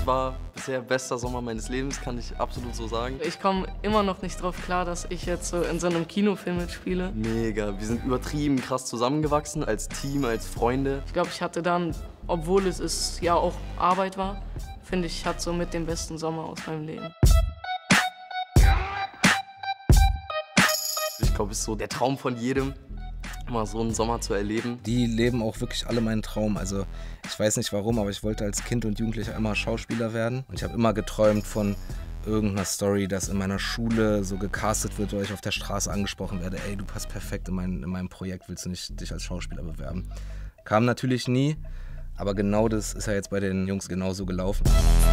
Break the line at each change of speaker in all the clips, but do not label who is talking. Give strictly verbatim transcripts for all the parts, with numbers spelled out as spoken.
es war bisher bester Sommer meines Lebens, kann ich absolut so sagen.
Ich komme immer noch nicht drauf klar, dass ich jetzt so in so einem Kinofilm mitspiele.
Mega, wir sind übertrieben krass zusammengewachsen, als Team, als Freunde.
Ich glaube, ich hatte dann, obwohl es ist, ja auch Arbeit war, finde ich, ich hatte so mit den besten Sommer aus meinem Leben.
Ich glaube, es ist so der Traum von jedem, mal so einen Sommer zu erleben.
Die leben auch wirklich alle meinen Traum. Also ich weiß nicht warum, aber ich wollte als Kind und Jugendlicher immer Schauspieler werden. Und ich habe immer geträumt von irgendeiner Story, dass in meiner Schule so gecastet wird, oder ich auf der Straße angesprochen werde, ey, du passt perfekt in mein, in meinem Projekt, willst du nicht dich als Schauspieler bewerben? Kam natürlich nie, aber genau das ist ja jetzt bei den Jungs genauso gelaufen.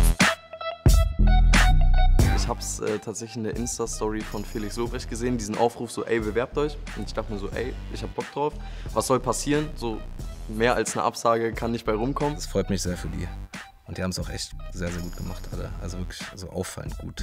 Ich habe es äh, tatsächlich in der Insta-Story von Felix Lobrecht gesehen, diesen Aufruf so, ey, bewerbt euch. Und ich dachte mir so, ey, ich hab Bock drauf. Was soll passieren? So mehr als eine Absage kann nicht bei rumkommen.
Das freut mich sehr für die. Und die haben es auch echt sehr, sehr gut gemacht alle. Also wirklich so auffallend gut.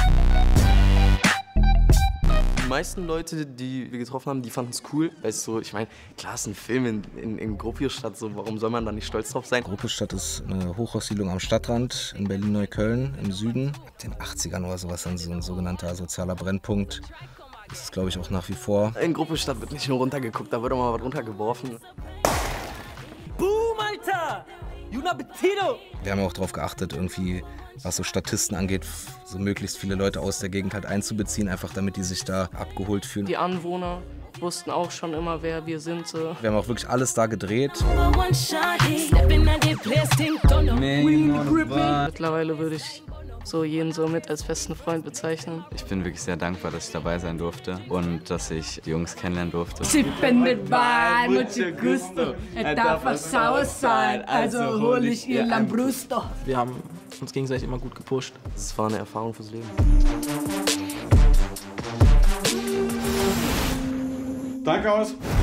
Die meisten Leute, die wir getroffen haben, die fanden es cool. Weißt du, ich meine, klar ist ein Film in, in, in Gropiusstadt, so, warum soll man da nicht stolz drauf sein?
Gropiusstadt ist eine Hochhaussiedlung am Stadtrand in Berlin-Neukölln im Süden. In den achtzigern oder sowas dann so ein sogenannter sozialer Brennpunkt. Das ist, glaube ich, auch nach wie vor.
In Gropiusstadt wird nicht nur runtergeguckt, da wird auch mal was runtergeworfen.
Boom, Alter! Juna Betito!
Wir haben auch darauf geachtet, irgendwie, was so Statisten angeht, so möglichst viele Leute aus der Gegend halt einzubeziehen, einfach damit die sich da abgeholt fühlen.
Die Anwohner wussten auch schon immer, wer wir sind. So.
Wir haben auch wirklich alles da gedreht.
Mittlerweile würde ich so jeden so mit als festen Freund bezeichnen.
Ich bin wirklich sehr dankbar, dass ich dabei sein durfte und dass ich die Jungs kennenlernen durfte.
Sie findet bei mucho gusto. Es darf was sauer sein, also hol ich ihr Lambrusco.
Wir haben uns gegenseitig immer gut gepusht.
Es war eine Erfahrung fürs Leben.
Danke aus.